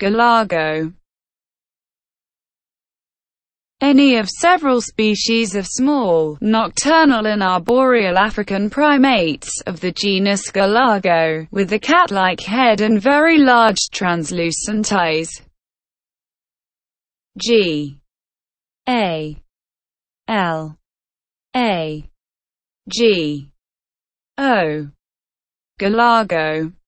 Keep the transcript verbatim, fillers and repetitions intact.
Galago. Any of several species of small, nocturnal and arboreal African primates, of the genus Galago, with a cat-like head and very large translucent eyes. G A L A G O. Galago.